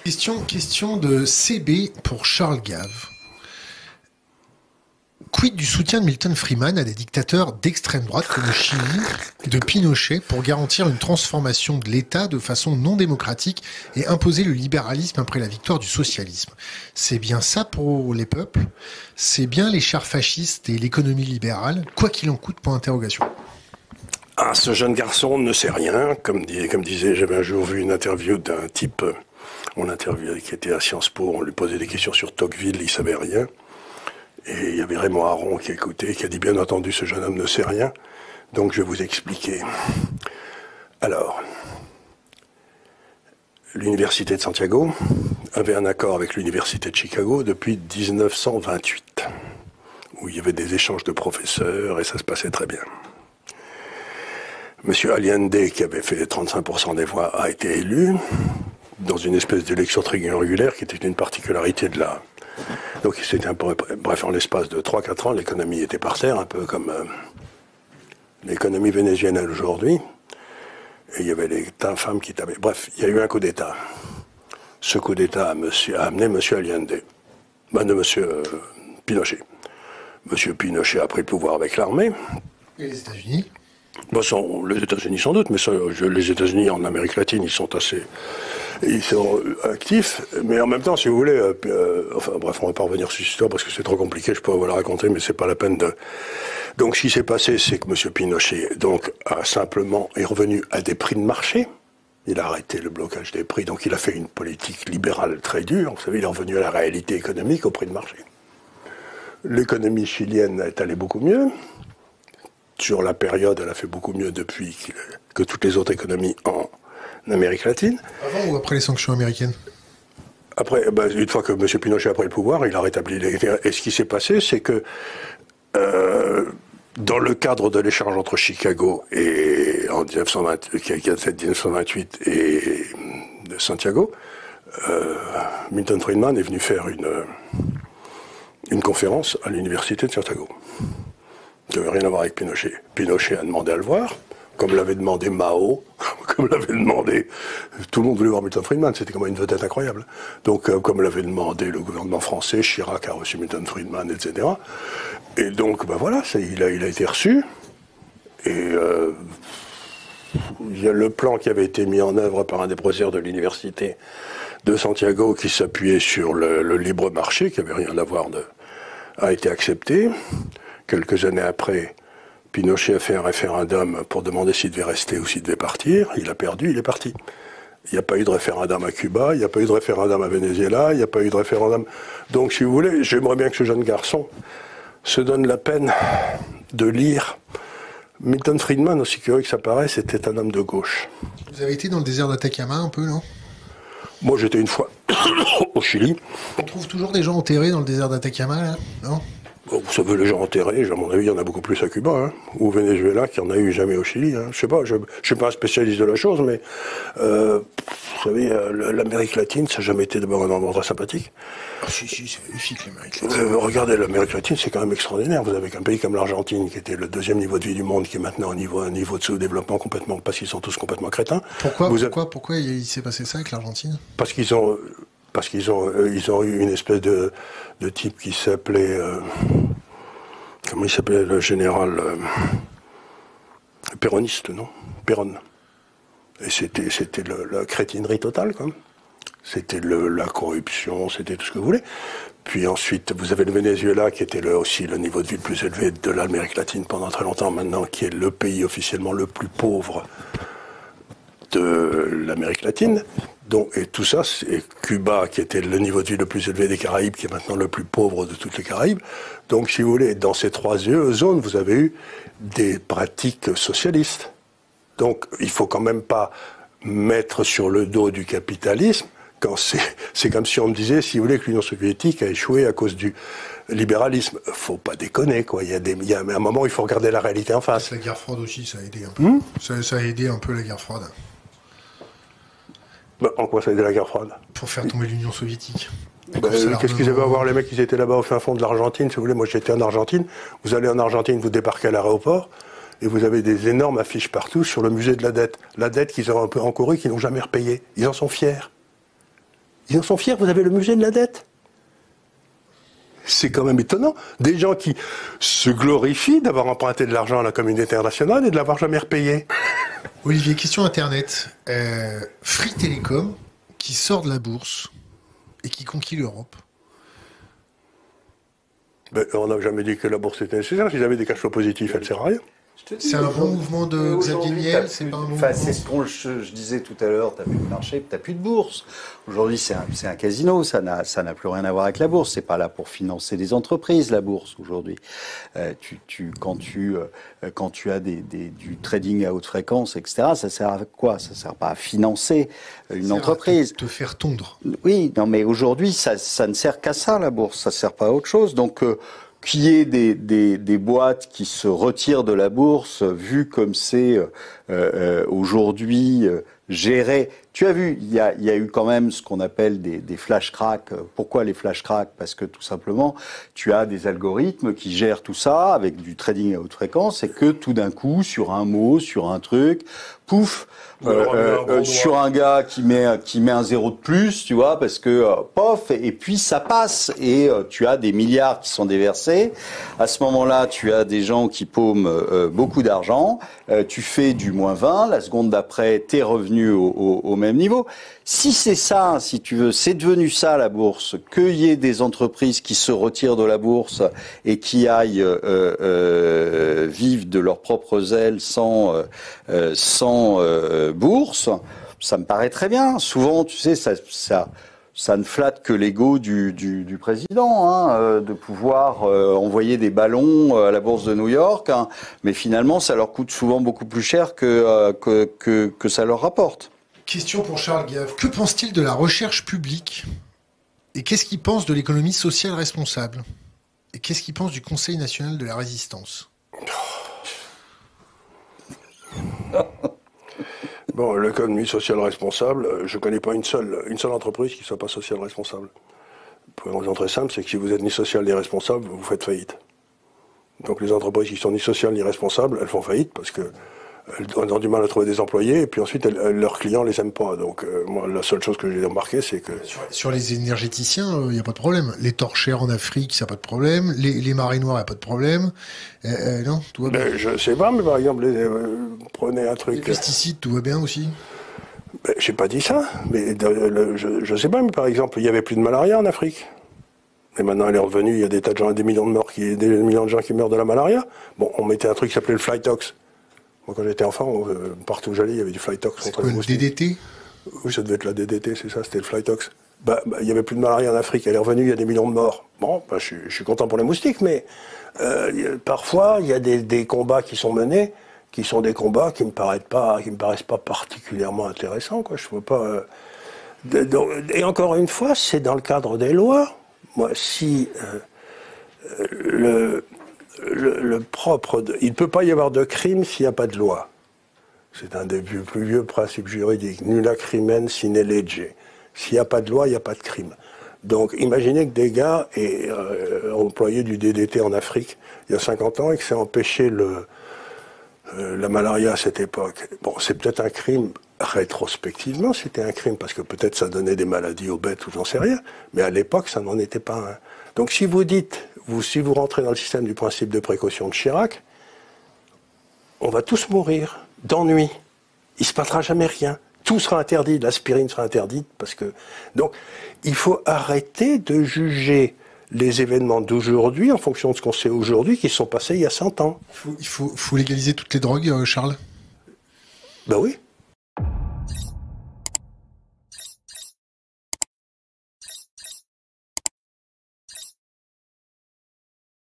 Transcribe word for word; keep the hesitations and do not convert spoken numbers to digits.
Question, question de C B pour Charles Gave. Quid du soutien de Milton Friedman à des dictateurs d'extrême droite comme le Chili de Pinochet pour garantir une transformation de l'État de façon non démocratique et imposer le libéralisme après la victoire du socialisme? C'est bien ça pour les peuples? C'est bien les chars fascistes et l'économie libérale? Quoi qu'il en coûte, point d'interrogation. Ah, ce jeune garçon ne sait rien. Comme, dis, comme disait, j'avais un jour vu une interview d'un type, on interviewait qui était à Sciences Po, on lui posait des questions sur Tocqueville, il savait rien. Et il y avait Raymond Aron qui écoutait, qui a dit, bien entendu, ce jeune homme ne sait rien, donc je vais vous expliquer. Alors, l'université de Santiago avait un accord avec l'université de Chicago depuis mille neuf cent vingt-huit, où il y avait des échanges de professeurs et ça se passait très bien. Monsieur Allende, qui avait fait trente-cinq pour cent des voix, a été élu dans une espèce d'élection triangulaire qui était une particularité de la... Donc c'était un peu, bref, en l'espace de trois quatre ans, l'économie était par terre, un peu comme euh, l'économie vénézuélienne aujourd'hui. Et il y avait les femmes qui tabaient. Bref, il y a eu un coup d'État. Ce coup d'État a, monsieur, a amené M. Allende, ben de M. Euh, Pinochet. M. Pinochet a pris le pouvoir avec l'armée. Et les États-Unis? Bon, sont, les États-Unis sans doute, mais ça, je, les États-Unis en Amérique latine, ils sont assez... Ils sont actifs, mais en même temps, si vous voulez, euh, euh, enfin bref, on va pas revenir sur cette histoire parce que c'est trop compliqué, je peux vous la raconter, mais c'est pas la peine de... Donc ce qui s'est passé, c'est que M. Pinochet donc, a simplement est revenu à des prix de marché, il a arrêté le blocage des prix, donc il a fait une politique libérale très dure, vous savez, il est revenu à la réalité économique, au prix de marché. L'économie chilienne est allée beaucoup mieux, sur la période, elle a fait beaucoup mieux depuis que toutes les autres économies en Amérique latine. Avant ou après les sanctions américaines? Après, ben, une fois que M. Pinochet a pris le pouvoir, il a rétabli les... Et ce qui s'est passé, c'est que euh, dans le cadre de l'échange entre Chicago et en mille neuf cent vingt, qui a fait mille neuf cent vingt-huit et Santiago, euh, Milton Friedman est venu faire une, une conférence à l'université de Santiago. Ça n'avait rien à voir avec Pinochet. Pinochet a demandé à le voir, comme l'avait demandé Mao, comme l'avait demandé... Tout le monde voulait voir Milton Friedman, c'était comme une vedette incroyable. Donc, euh, comme l'avait demandé le gouvernement français, Chirac a reçu Milton Friedman, et cetera. Et donc, ben voilà, ça, il, a, il a été reçu. Et euh, il y a le plan qui avait été mis en œuvre par un des professeurs de l'université de Santiago qui s'appuyait sur le, le libre marché, qui n'avait rien à voir de... a été accepté. Quelques années après, Pinochet a fait un référendum pour demander s'il devait rester ou s'il devait partir. Il a perdu, il est parti. Il n'y a pas eu de référendum à Cuba, il n'y a pas eu de référendum à Venezuela, il n'y a pas eu de référendum... Donc, si vous voulez, j'aimerais bien que ce jeune garçon se donne la peine de lire. Milton Friedman, aussi curieux que ça paraît, c'était un homme de gauche. Vous avez été dans le désert d'Atacama un peu, non? Moi, j'étais une fois au Chili. On trouve toujours des gens enterrés dans le désert d'Atacama, là, non? Bon, vous savez, les gens enterrés, à mon avis, il y en a beaucoup plus à Cuba, hein, ou au Venezuela, qu'il n'y en a eu jamais au Chili. Hein. Je sais pas, je ne suis pas un spécialiste de la chose, mais euh, vous savez, euh, l'Amérique latine, ça n'a jamais été d'abord un endroit sympathique. Ah, si, si, c'est magnifique, l'Amérique latine. Euh, regardez, l'Amérique latine, c'est quand même extraordinaire. Vous avez qu'un pays comme l'Argentine, qui était le deuxième niveau de vie du monde, qui est maintenant au niveau, un niveau de sous-développement complètement, parce qu'ils sont tous complètement crétins. Pourquoi, vous pourquoi, avez... pourquoi il s'est passé ça avec l'Argentine? Parce qu'ils ont, parce qu'ils ont, euh, ils ont eu une espèce de, de type qui s'appelait... Euh, Comment il s'appelait, le général euh, péroniste, non? Péron. Et c'était, c'était le, la crétinerie totale, quoi. C'était le, la corruption, c'était tout ce que vous voulez. Puis ensuite, vous avez le Venezuela, qui était le, aussi le niveau de vie le plus élevé de l'Amérique latine pendant très longtemps, maintenant, qui est le pays officiellement le plus pauvre de l'Amérique latine. Donc, et tout ça, c'est Cuba, qui était le niveau de vie le plus élevé des Caraïbes, qui est maintenant le plus pauvre de toutes les Caraïbes. Donc, si vous voulez, dans ces trois zones, vous avez eu des pratiques socialistes. Donc, il ne faut quand même pas mettre sur le dos du capitalisme, quand c'est, c'est comme si on me disait, si vous voulez, que l'Union soviétique a échoué à cause du libéralisme. Faut pas déconner, quoi. Il y a des, il y a un moment où il faut regarder la réalité en face. La guerre froide aussi, ça a aidé un peu. Mmh. Ça, ça a aidé un peu la guerre froide. Ben, en quoi ça a aidé la guerre froide? Pour faire tomber l'Union soviétique. Ben, qu'est-ce qu'ils avaient à voir, les mecs qui étaient là-bas au fin fond de l'Argentine, si vous voulez? Moi, j'étais en Argentine. Vous allez en Argentine, vous débarquez à l'aéroport, et vous avez des énormes affiches partout sur le musée de la dette. La dette qu'ils ont un peu encourue, qu'ils n'ont jamais repayée. Ils en sont fiers. Ils en sont fiers, vous avez le musée de la dette. C'est quand même étonnant. Des gens qui se glorifient d'avoir emprunté de l'argent à la communauté internationale et de l'avoir jamais repayé. Olivier, question Internet. Euh, Free Telecom, qui sort de la bourse et qui conquit l'Europe. Ben, on n'a jamais dit que la bourse était nécessaire. S'ils avaient des cash flows positifs, elle ne sert à rien. C'est un bon mouvement de Xavier Niel, c'est pas un bon mouvement. C'est ce que je, je disais tout à l'heure, tu n'as plus de marché, tu n'as plus de bourse. Aujourd'hui, c'est un, un casino, ça n'a ça n'a plus rien à voir avec la bourse. C'est pas là pour financer des entreprises, la bourse, aujourd'hui. Euh, tu, tu, quand, tu, euh, quand tu as des, des, du trading à haute fréquence, et cetera, ça sert à quoi? Ça ne sert pas à financer une entreprise. Te, te faire tondre. Oui, non, mais aujourd'hui, ça, ça ne sert qu'à ça, la bourse. Ça ne sert pas à autre chose. Donc, euh, qu'il y ait des, des, des boîtes qui se retirent de la bourse, vu comme c'est euh, euh, aujourd'hui euh, géré. Tu as vu, il y a, il y a eu quand même ce qu'on appelle des, des flash cracks. Pourquoi les flash cracks? Parce que tout simplement, tu as des algorithmes qui gèrent tout ça avec du trading à haute fréquence, et que tout d'un coup, sur un mot, sur un truc, pouf, euh, euh, euh, sur un gars qui met qui met un zéro de plus, tu vois, parce que euh, pof, et, et puis ça passe, et euh, tu as des milliards qui sont déversés. À ce moment-là, tu as des gens qui paument euh, beaucoup d'argent. Euh, tu fais du moins vingt, la seconde d'après, t'es revenu au, au, au même niveau. Si c'est ça, si tu veux, c'est devenu ça la bourse, qu'il y ait des entreprises qui se retirent de la bourse et qui aillent euh, euh, vivre de leurs propres ailes sans euh, sans euh, bourse, ça me paraît très bien. Souvent, tu sais, ça ça ça ne flatte que l'ego du, du, du président, hein, euh, de pouvoir euh, envoyer des ballons à la bourse de New York, hein, mais finalement, ça leur coûte souvent beaucoup plus cher que euh, que, que que ça leur rapporte. Question pour Charles Gave. Que pense-t-il de la recherche publique? Et qu'est-ce qu'il pense de l'économie sociale responsable? Et qu'est-ce qu'il pense du Conseil national de la résistance? Bon, l'économie sociale responsable, je ne connais pas une seule, une seule entreprise qui ne soit pas sociale responsable. Pour une raison très simple, c'est que si vous êtes ni social ni responsable, vous faites faillite. Donc les entreprises qui sont ni sociales ni responsables, elles font faillite parce que elles ont du mal à trouver des employés, et puis ensuite elles, leurs clients les aiment pas. Donc euh, moi, la seule chose que j'ai remarqué, c'est que... Sur, sur les énergéticiens, il euh, n'y a pas de problème. Les torchères en Afrique, ça n'a pas de problème. Les, les marées noires, il n'y a pas de problème. Euh, euh, non, tout va bien. Ben, je sais pas, mais par exemple, les, euh, prenez un truc... Les pesticides, tout va bien aussi. Ben, j'ai pas dit ça, mais de, le, je, je sais pas, mais par exemple, il y avait plus de malaria en Afrique. Et maintenant, elle est revenue, il y a des tas de gens, des millions de morts, qui, des millions de gens qui meurent de la malaria. Bon, on mettait un truc qui s'appelait le Flytox. Moi, quand j'étais enfant, on, euh, partout où j'allais, il y avait du Flytox. C'est quoi, le D D T? Oui, ça devait être la D D T, c'est ça, c'était le Flytox. Bah, bah, il y avait plus de malaria en Afrique, elle est revenue, il y a des millions de morts. Bon, bah, je, suis, je suis content pour les moustiques, mais euh, y a, parfois, il y a des, des combats qui sont menés, qui sont des combats qui me paraissent pas, qui me paraissent pas particulièrement intéressants, quoi. Je veux pas. Euh, de, de, et encore une fois, c'est dans le cadre des lois. Moi, si euh, le Le, le propre, de, il ne peut pas y avoir de crime s'il n'y a pas de loi. C'est un des plus, plus vieux principes juridiques. Nulla crimen sine lege. S'il n'y a pas de loi, il n'y a pas de crime. Donc, imaginez que des gars aient euh, employé du D D T en Afrique il y a cinquante ans et que ça a empêché le, euh, la malaria à cette époque. Bon, c'est peut-être un crime. Rétrospectivement, c'était un crime parce que peut-être ça donnait des maladies aux bêtes ou j'en sais rien. Mais à l'époque, ça n'en était pas un. Donc, si vous dites, vous, si vous rentrez dans le système du principe de précaution de Chirac, on va tous mourir d'ennui. Il ne se passera jamais rien. Tout sera interdit. L'aspirine sera interdite parce que. Donc, il faut arrêter de juger les événements d'aujourd'hui en fonction de ce qu'on sait aujourd'hui qui sont passés il y a cent ans. Il faut, il faut, faut légaliser toutes les drogues, Charles? Ben oui.